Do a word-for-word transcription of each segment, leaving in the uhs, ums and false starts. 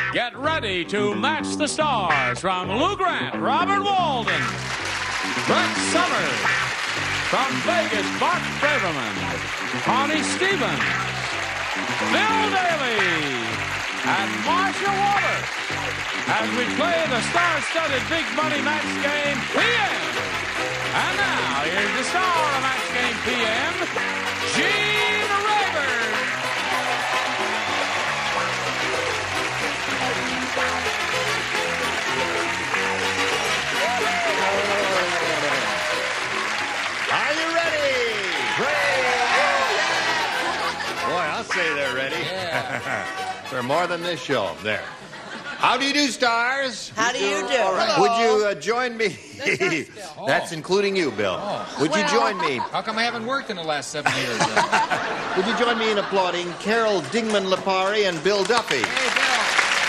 Get ready to match the stars from Lou Grant, Robert Walden, Brett Summers, from Vegas, Bart Braverman, Connie Stevens, Bill Daly, and Marcia Wallace as we play the star-studded Big Money Match Game P M. And now, here's the star of Match Game P M, Gene Rayburn. Are you ready? Boy, I'll say they're ready. Yeah. For more than this show. There. How do you do, stars? How do you do? All right. Would you uh, join me? That's including you, Bill. Oh. Would you Well- join me? How come I haven't worked in the last seven years? Uh, Would you join me in applauding Carol Dingman Lepari and Bill Duffy? hey, Bill.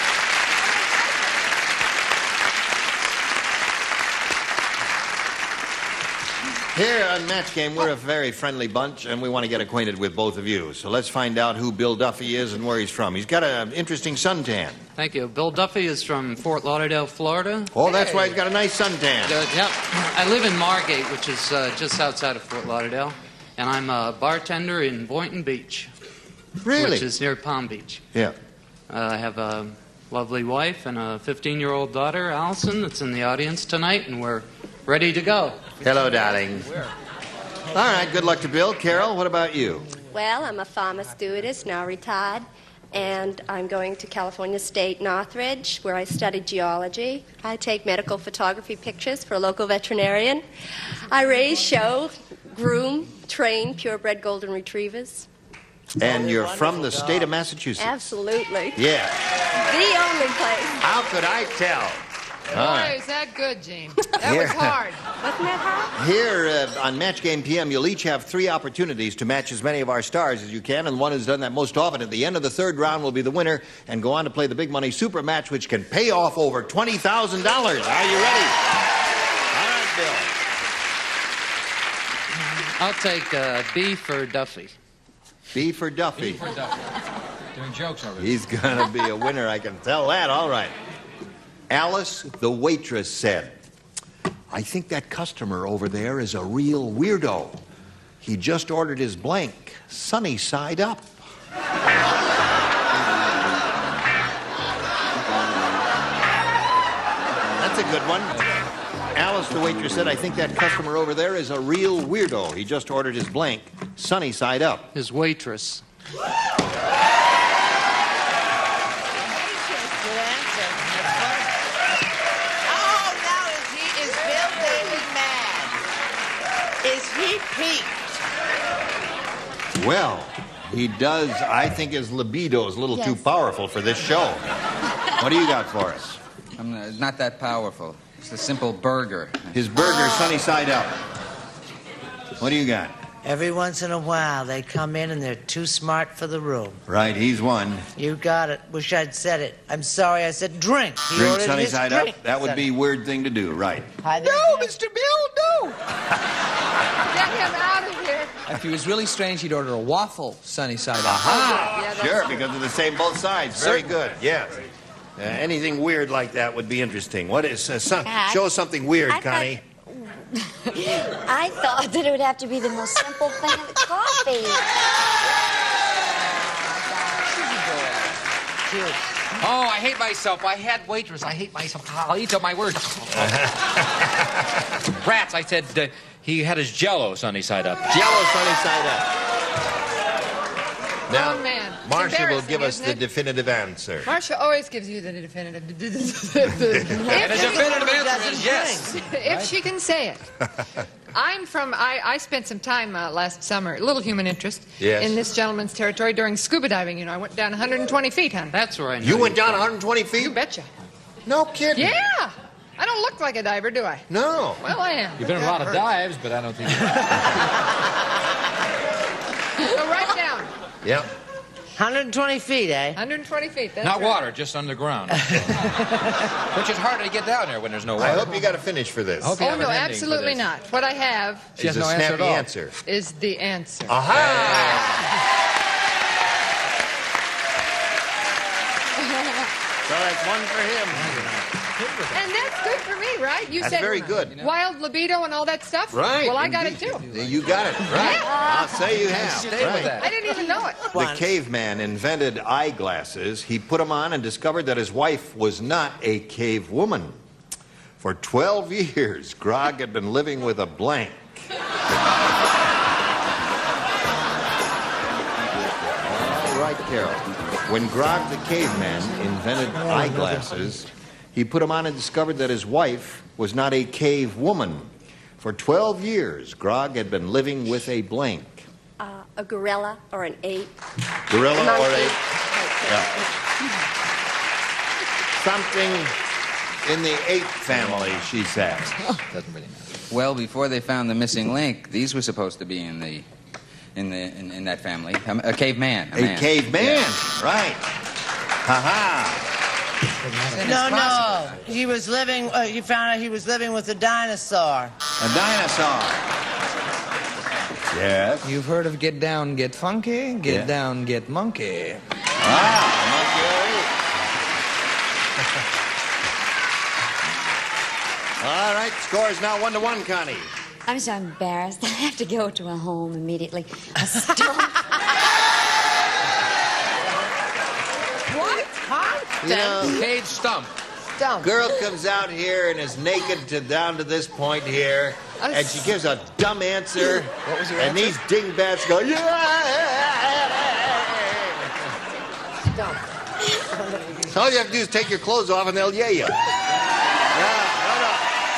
Here on Match Game, we're a very friendly bunch, and we want to get acquainted with both of you. So let's find out who Bill Duffy is and where he's from. He's got an interesting suntan. Thank you. Bill Duffy is from Fort Lauderdale, Florida. Oh, that's why he's got a nice suntan. Uh, yep. I live in Margate, which is uh, just outside of Fort Lauderdale, and I'm a bartender in Boynton Beach, Really? which is near Palm Beach. Yeah. Uh, I have a lovely wife and a fifteen-year-old daughter, Allison, that's in the audience tonight, and we're ready to go. Hello, darling. All right, good luck to Bill. Carol, what about you? Well, I'm a farmer stewardess, now retired, and I'm going to California State Northridge, where I study geology. I take medical photography pictures for a local veterinarian. I raise, show, groom, train purebred golden retrievers. And you're from the state of Massachusetts? Absolutely. Yeah. The only place. How could I tell? Boy, All right. is that good, Gene. That Here. was hard. Wasn't that hard? Here uh, on Match Game P M, you'll each have three opportunities to match as many of our stars as you can, and one who's done that most often at the end of the third round will be the winner and go on to play the Big Money Super Match, which can pay off over twenty thousand dollars. Are you ready? All right, Bill. I'll take uh, B for Duffy. B for Duffy. For Duffy. Doing jokes already. He's gonna be a winner, I can tell that. All right. Alice, the waitress, said, I think that customer over there is a real weirdo. He just ordered his blank, sunny side up. That's a good one. Alice, the waitress, said, I think that customer over there is a real weirdo. He just ordered his blank, sunny side up. His waitress. Good answer. That's funny. Oh, now is he, is Bill Daly mad? Is he peaked? Well, he does. I think his libido is a little too Yes. powerful for this show. What do you got for us? I'm not, not that powerful. It's a simple burger. His burger, sunny side up. What do you got? Every once in a while, they come in and they're too smart for the room. Right, he's one. You got it. Wish I'd said it. I'm sorry I said drink. He Drink ordered sunny his side drink. up. That would be a weird thing to do, right? Hi there, No, Jim. Mister Bill, no! Get him out of here. If he was really strange, he'd order a waffle sunny side up. Aha! Yeah, that's- Sure, because of the same both sides. Very good, yes. Uh, anything weird like that would be interesting. What is, uh, some, Dad, show us something weird, I thought- Connie. I thought that it would have to be the most simple thing with coffee. Cute. Oh, I hate myself. I had waitress. I hate myself. I'll eat up my words. Rats, I said uh, he had his Jell-O sunny side up. Jello sunny side up. Now, Oh, man. It's Marcia will give us embarrassing, the isn't it? definitive answer. Marcia always gives you the definitive. And the if, definitive answer is yes. if she can say it. I'm from, I, I spent some time uh, last summer, a little human interest, Yes. in this gentleman's territory during scuba diving. You know, I went down one hundred twenty feet, hon. That's where I know You went from. down one hundred twenty feet? You betcha. No kidding. Yeah. I don't look like a diver, do I? No. Well, I am. You've been in a lot of dives, but I don't think... So write down. Yep. one hundred twenty feet, eh? one hundred twenty feet. That's Not right. water, just underground. Which is harder to get down there when there's no water. I hope you got a finish for this. I hope you Oh, have no, an ending for absolutely this. not. What I have She has It's a no answer snappy at all. answer. is the answer. Aha! So that's one for him. And that's good for me, right? You That's said very good. wild libido and all that stuff? Right. Well, I got it too. You got it. Right. I'll say you have. Stay with Right. that. I didn't even know it. The caveman invented eyeglasses. He put them on and discovered that his wife was not a cave woman. For twelve years, Grog had been living with a blank. All right, Carol. When Grog the caveman invented eyeglasses, he put them on and discovered that his wife was not a cave woman. For twelve years, Grog had been living with a blank. Uh, a gorilla or an ape. Gorilla or Monkey. ape? Yeah. Something in the ape family, she says. Doesn't really matter. Well, before they found the missing link, these were supposed to be in the, in the, in, in that family. A, a caveman. A, A man. caveman, Yeah. right. Ha-ha. No, no. He was living, uh, you found out he was living with a dinosaur. A dinosaur. Yes. You've heard of get down, get funky, get Yeah. down, get monkey. Ah, monkey or ape. All right, score is now one to one, Connie. I'm so embarrassed. I have to go to a home immediately. A stump. What? Huh? You know, Cage stump. Stump. girl comes out here and is naked to down to this point here, and she gives a dumb answer. What was your and answer? these dingbats go, yeah. Stump. All you have to do is take your clothes off and they'll yay you. Yeah, no, no.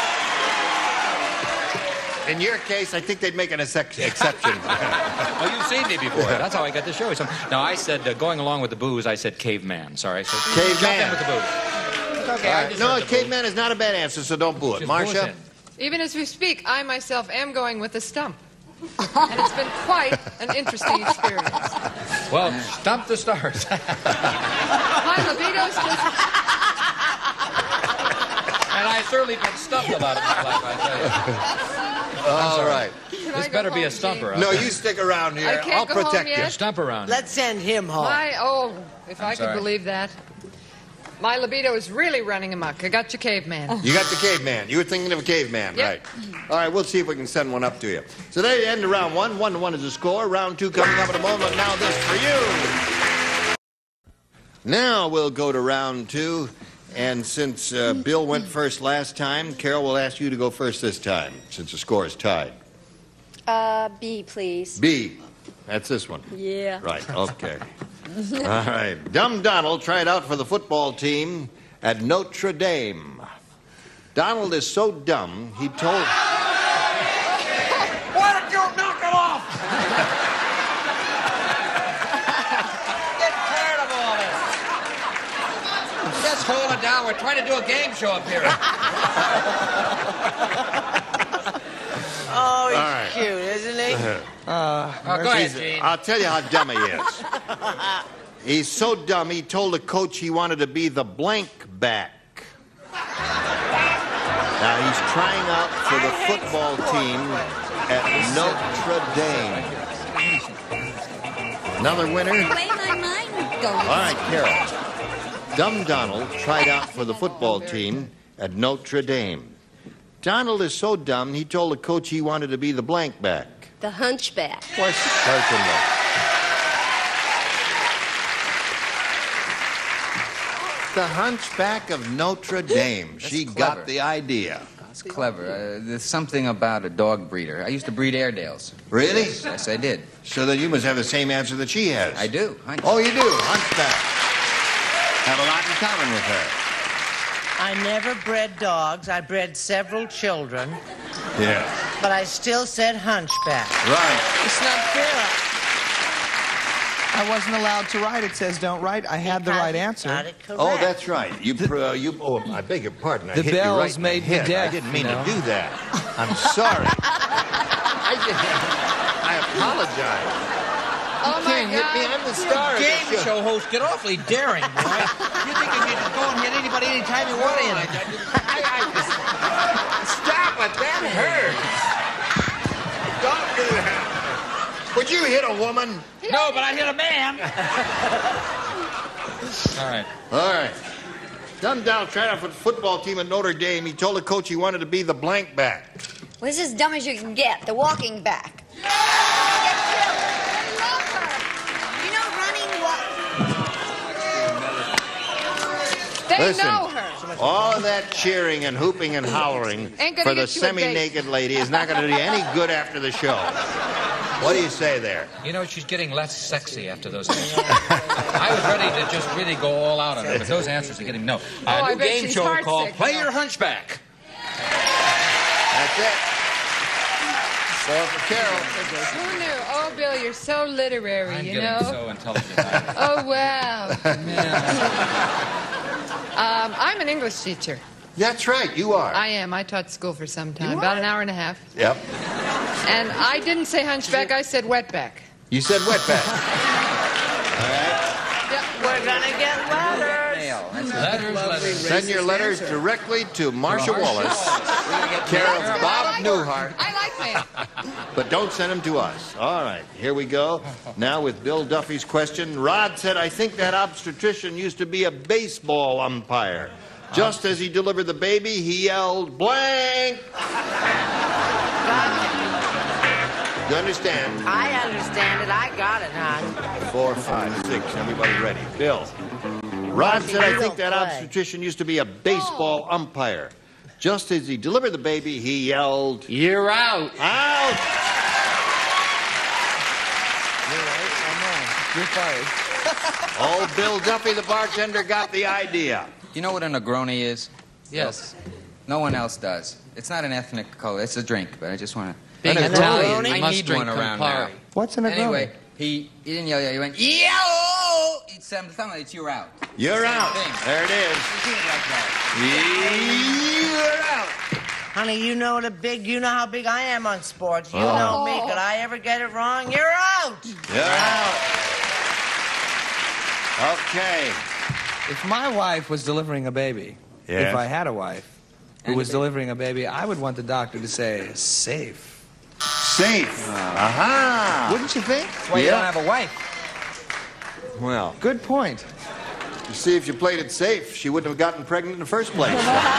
In your case, I think they'd make an exec- exception. Oh, you've seen me before. That's how I got the show. So, now, I said, uh, going along with the booze, I said caveman. Sorry. So Caveman. Jump in with the booze. It's okay. All I right. just No, heard the caveman is not a bad answer, so don't boo it. Just Marcia? bullshit. Even as we speak, I myself am going with a stump. And it's been quite an interesting experience. Well, stump the stars. My libido's just... And I certainly been stumped about it in my life, I tell you. All right. Can This I go better be a home, stumper. Gene? No, you stick around here. I can't I'll go home protect you. yet? Stump around. Let's send him home. My, oh, if I'm I could sorry. believe that. My libido is really running amok. I got your caveman. You got the caveman. You were thinking of a caveman, Yep. right? All right, we'll see if we can send one up to you. So there you end of round one. One to one is the score. Round two coming up in a moment. Now this for you. Now we'll go to round two. And since uh, Bill went first last time, Carol will ask you to go first this time, since the score is tied. Uh, B, please. B. That's this one. Yeah. Right, okay. All right. Dumb Donald tried out for the football team at Notre Dame. Donald is so dumb, he told... Why don't you knock it off? Get tired of all this. Just hold it down. We're trying to do a game show up here. Oh, he's All right. cute, isn't he? Uh, Oh, go ahead, He's- Gene. I'll tell you how dumb he is. He's so dumb, he told the coach he wanted to be the blank back. Now, he's trying out for the football team at Notre Dame. Another winner? The way my mind goes. All right, Carol. Dumb Donald tried out for the football team at Notre Dame. Donald is so dumb, he told the coach he wanted to be the blank back. The hunchback. Why, certainly. The Hunchback of Notre Dame. She clever. got the idea. It's clever. Uh, there's something about a dog breeder. I used to breed Airedales. Really? Yes, I did. So then you must have the same answer that she has. I do. I Oh, you do? Hunchback. Have a lot in common with her. I never bred dogs. I bred several children, Yeah. but I still said hunchback. Right. It's not fair. I wasn't allowed to write. It says don't write. I had the right answer. Got it correct. Oh, that's right. You, pr- uh, you. Oh, I beg your pardon. I The hit you bells right in the made me head. deaf, I didn't mean you know. to do that. I'm sorry. I didn't. I apologize. Oh, You my can't hit me. God. I'm the star of the Game show. show host, get awfully daring, boy. You think you can go and hit anybody anytime you want in. I, I just, stop it. That hurts. Don't do that. Would you hit a woman? No, but I hit a man. All right. All right. Dundalk tried out for the football team at Notre Dame. He told the coach he wanted to be the blank back. Well, this is as dumb as you can get. The walking back. You know, running what? They Listen, know her. all of that cheering and hooping and hollering Ain't gonna for the get you a date. semi-naked lady is not going to do you any good after the show. What do you say there? You know, she's getting less sexy after those answers. I was ready to just really go all out on her, but those answers are getting no. Oh, A I new bet game she's show heart called sick, Play you know. Your Hunchback. That's it. So for Carol. Who knew? Oh, Bill, you're so literary, I'm you getting know? so intelligent. Oh, wow. um, I'm an English teacher. That's right, you are. I am. I taught school for some time, about an hour and a half. Yep. And I didn't say hunchback, I said wetback. You said wetback. All right. We're gonna get letters. Letters, letters. Send your letters directly to Marcia Wallace, care of Bob Newhart, I like mail. but don't send them to us. All right, here we go. Now with Bill Duffy's question. Rod said, I think that obstetrician used to be a baseball umpire. Just as he delivered the baby, he yelled, blank! You understand? I understand it. I got it, hon. Four, five, six. Everybody ready. Bill. Rod said, I think that obstetrician used to be a baseball umpire. Just as he delivered the baby, he yelled, You're out. out! You're right. I'm wrong. You're fired. Old Bill Duffy, the bartender, got the idea. You know what a Negroni is? Yes. No one else does. It's not an ethnic color. It's a drink, but I just want to... Being An Italian, I you must need drink one around now. Campari. What's an Negroni? Anyway, he, he didn't yell, yell. He went, yell! It's um, something like it's you're out. You're Same out. thing. There it is. Repeat it like that. You're out. Honey, you know the big. You know how big I am on sports. You Oh. know me. Could I ever get it wrong? You're out. You're out. Okay. If my wife was delivering a baby, Yes. if I had a wife who was delivering a baby, I would want the doctor to say, safe. Safe. Aha. Wouldn't you think? That's why you Yeah. don't have a wife. Well, Good point. you see, if you played it safe, she wouldn't have gotten pregnant in the first place.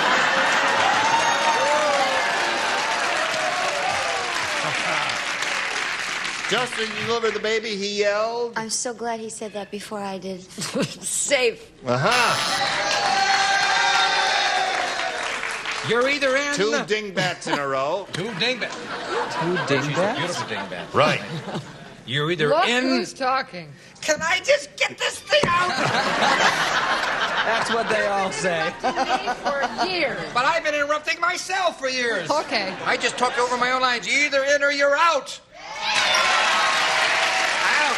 Just as you delivered the baby, he yelled, I'm so glad he said that before I did. Safe. aha. You're either in... Two dingbats in a row. Two dingbats. Two She's a dingbats? beautiful dingbat. Right. You're either Look in... who's talking. Can I just get this thing out? That's what they all say. For years. But I've been interrupting myself for years. Okay. I just talked over my own lines. You're either in or you're out. Out.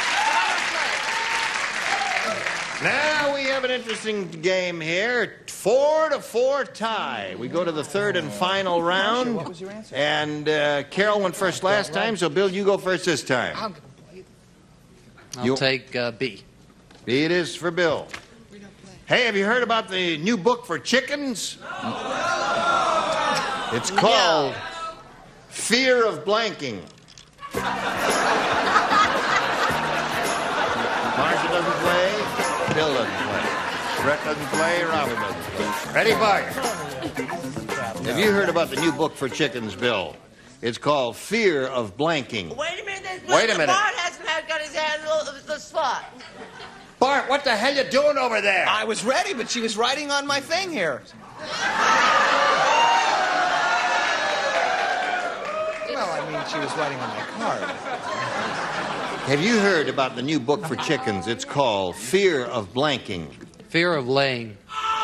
Now we have an interesting game here. Four to four tie. We go to the third and final round. What was your answer? And uh, Carol went first last time, so Bill, you go first this time. I'll, I'll You- take uh, B. B it is for Bill. Hey, have you heard about the new book for chickens? It's called Fear of Blanking. Marcia doesn't play. Bill doesn't play. Brett doesn't play. Robin doesn't play. Ready, Bart? Have you heard about the new book for chickens, Bill? It's called Fear of Blanking. Wait a minute. This, Wait a the minute. Bart hasn't had- got his hand in the, the slot. Bart, what the hell you doing over there? I was ready, but she was writing on my thing here. Well, I mean, she was writing on my card. Have you heard about the new book for chickens? It's called Fear of Blanking. Fear of laying.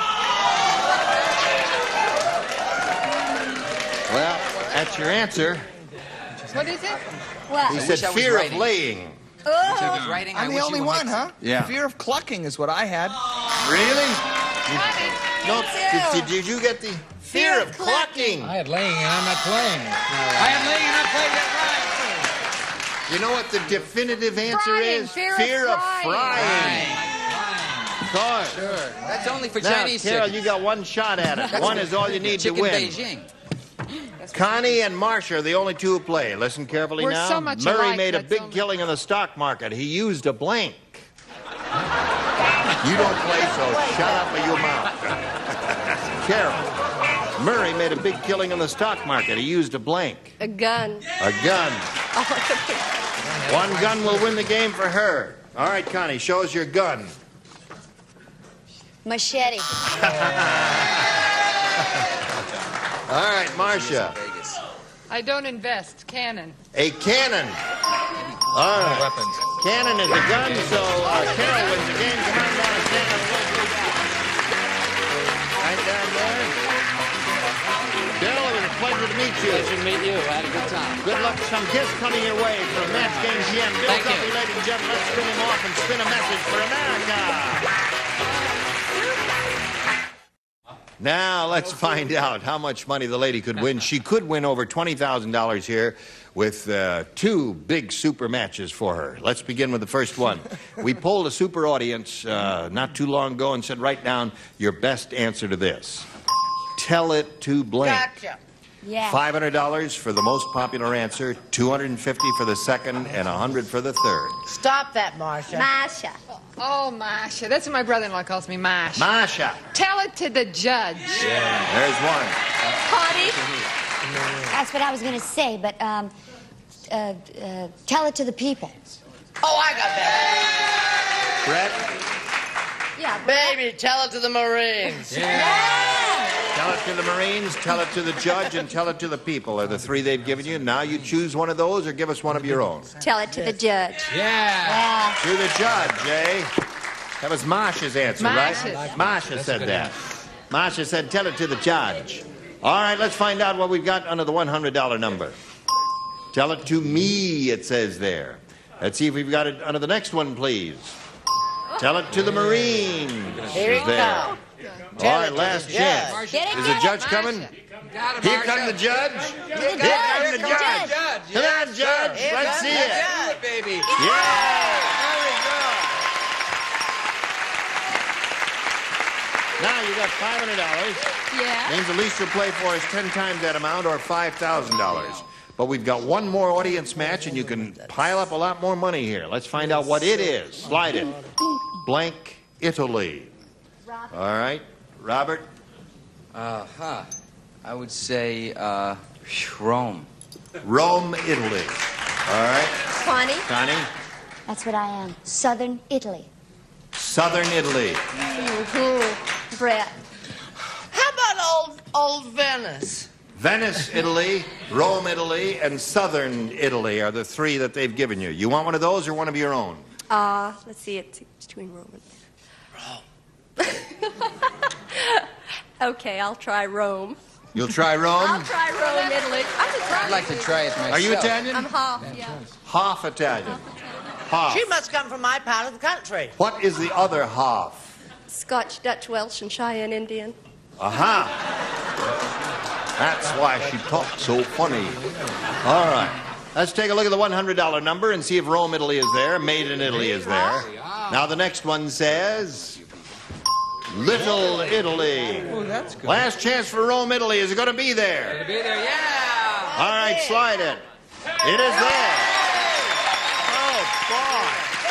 Well, that's your answer. what is it? What? He I said wish I was fear of writing. laying. I was writing. I I'm the wish only you would one, mix- huh? Yeah. Fear of clucking is what I had. Really? Honey. No, did, did, did you get the fear of clucking? I had laying and I'm not playing. I had laying and I'm playing that You know what the definitive answer Frying, is? fear of frying. Of course. Sure. That's only for Now, Chinese Carol, chickens. you got one shot at it. One is all you need to Chicken win. Beijing. Connie and Marcia are the only two who play. Listen carefully We're now. so much Murray alike, made a that's big only- killing in the stock market. He used a blank. You don't play, so shut up or you mouth. Carol. Murray made a big killing in the stock market. He used a blank. A gun. A gun. Oh, One gun will win the game for her. All right, Connie, show us your gun. Machete. All right, Marcia. I don't invest. Cannon. A cannon. All right. Weapons. Cannon is a gun, so uh, Carol wins the game. Come on down and stand on the list. Right down there. Carol, it was a pleasure to meet you. Pleasure to meet you. I had a good time. Good luck. Some gifts coming your way from Match Game P M. Bill Thank you. Duffy, ladies and gentlemen, let's spin him off and spin a message for America. Now, let's find out how much money the lady could win. She could win over twenty thousand dollars here with uh, two big super matches for her. Let's begin with the first one. We polled a super audience uh, not too long ago and said, write down your best answer to this. Tell it to blank. Gotcha. Yeah. five hundred dollars for the most popular answer, two hundred fifty dollars for the second, and one hundred dollars for the third. Stop that, Marcia. Masha. Oh, Masha. That's what my brother-in-law calls me, Mash. Masha. Tell it to the judge. There's one. Connie. That's what I was going to say, but um, uh, uh, tell it to the people. Oh, I got that. Brett. Yeah. Baby, tell it to the Marines. Tell it to the Marines, tell it to the judge, and tell it to the people are the three they've given you. Now you choose one of those or give us one of your own. Tell it to the judge. Yeah. To the judge, eh? That was Masha's answer, Masha's. right? Masha said that. Masha said, tell it to the judge. All right, let's find out what we've got under the one hundred dollar number. Tell it to me, it says there. Let's see if we've got it under the next one, please. Tell it to the Marines. Here is it there. comes. All right, last chance. Get it, Is get the it. judge coming? Here comes the judge. The Here judge. comes the The judge. judge. Come on, judge. Here Let's comes see the it. judge. Baby. Yeah. Very good. Now you got five hundred dollars. Yeah. Means the least you'll play for is ten times that amount or five thousand dollars. But we've got one more audience match, and you can pile up a lot more money here. Let's find out what it is. Slide it. Blank Italy. All right. Robert? Uh-huh. I would say, uh, Rome. Rome, Italy. All right. Connie. Connie? That's what I am. Southern Italy. Southern Italy. Mm-hmm. Brett. How about old, old Venice? Venice, Italy, Rome, Italy, and Southern Italy are the three that they've given you. You want one of those or one of your own? Uh, let's see, it's between Rome and... Rome. Okay, I'll try Rome. You'll try Rome? I'll try Rome, Italy. I'd like to try it myself. Are you Italian? I'm half, yeah. Half Italian. Half. She must come from my part of the country. What is the other half? Scotch, Dutch, Welsh, and Cheyenne Indian. Aha. That's why she talks so funny. All right. Let's take a look at the one hundred dollar number and see if Rome, Italy is there. Made in Italy is there. Now the next one says... Little Italy. Oh, that's good. Last chance for Rome, Italy. Is it going to be there? To be there, yeah. All right, slide it. It is there. Oh, boy.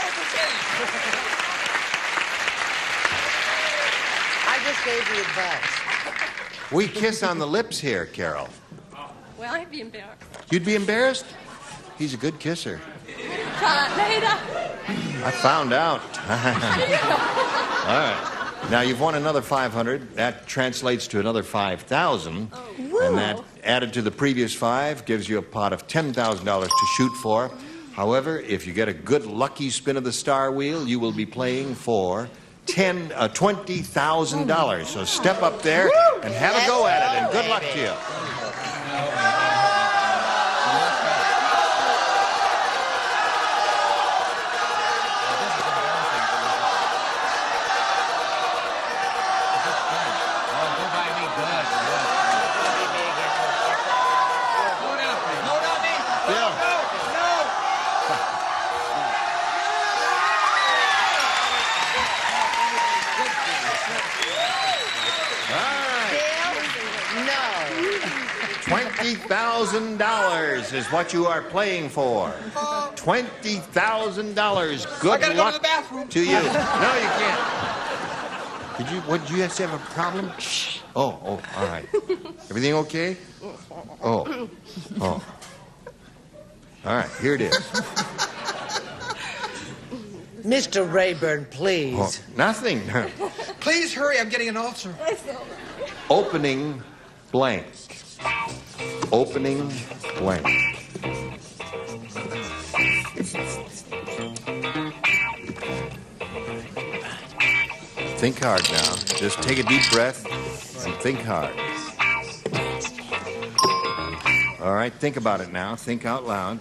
I just gave the advice. We kiss on the lips here, Carol. Well, I'd be embarrassed. You'd be embarrassed? He's a good kisser. Try it later. I found out. All right. Now, you've won another five hundred dollars. That translates to another five thousand dollars. Oh. And that, added to the previous five, gives you a pot of ten thousand dollars to shoot for. However, if you get a good lucky spin of the star wheel, you will be playing for ten, uh, twenty thousand dollars. So step up there and have a go at it, and good luck to you. twenty thousand dollars is what you are playing for. twenty thousand dollars. Good I gotta luck go to the bathroom. to you. No, you can't. Did you, what, did you have to have a problem? Shh. Oh, oh, all right. Everything okay? Oh, oh. All right, here it is. Mister Rayburn, please. Oh, nothing. Please hurry, I'm getting an ulcer. Opening blank. Opening blank. Think hard now. Just take a deep breath and think hard. All right, think about it now. Think out loud.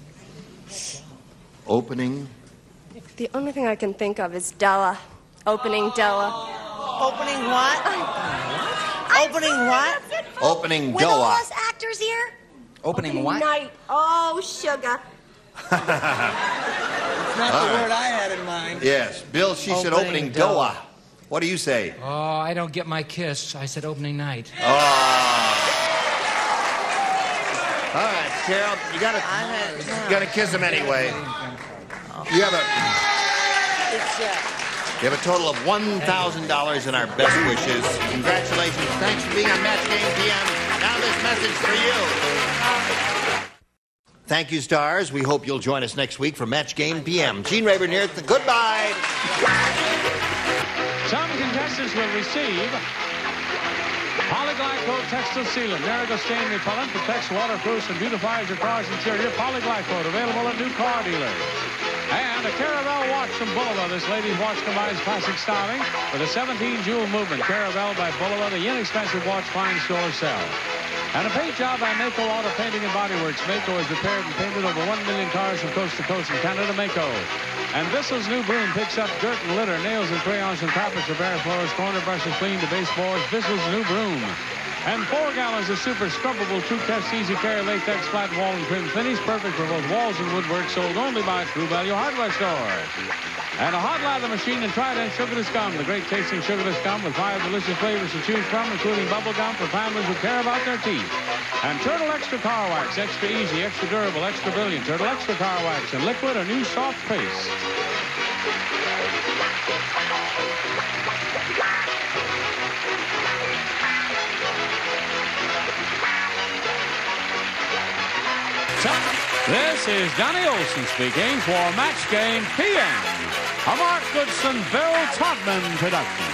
Opening. The only thing I can think of is Della. Opening Della. Opening what? Opening what? Opening With all Doa. us actors here? Opening what? Night. Oh, sugar. It's not All the right. word I had in mind. Yes, Bill, she said Opening opening Doa. Doa. What do you say? Oh, I don't get my kiss. I said opening night. Oh. All right, Carol, you gotta, you gotta kiss him anyway. You have a, It's, uh, you have a total of one thousand dollars in our best wishes. Congratulations. Thanks for being on Match Game P M. Now this message for you. Thank you, stars. We hope you'll join us next week for Match Game P M. Gene Rayburn here. Goodbye. Some contestants will receive Polyglycol Textile Sealant, Marigo Stain Repellent, protects, waterproofs, and beautifies your car's interior. Polyglycol, available at new car dealers. And a Caravelle watch from Bulova. This lady's watch combines classic styling with a seventeen jewel movement. Caravelle by Bulova, the inexpensive watch fine stores sell. And a paint job by Mako Auto Painting and Body Works. Mako has repaired and painted over one million cars from coast to coast in Canada. Mako. And Bissell's new broom picks up dirt and litter, nails and crayons and carpets, repair floors, corner brushes clean to baseboards. Bissell's new broom. And four gallons of super scrubbable True Test Easy Care latex flat wall and trim finish, perfect for both walls and woodwork, sold only by True Value Hardware Store. And a hot lather machine and Trident Sugarless Gum, the great tasting sugarless gum with five delicious flavors to choose from, including bubble gum for families who care about their teeth. And Turtle Extra Car Wax, extra easy, extra durable, extra brilliant. Turtle Extra Car Wax and liquid or new soft paste. This is Johnny Olson speaking for Match Game P M, a Mark Goodson, Bill Todman production.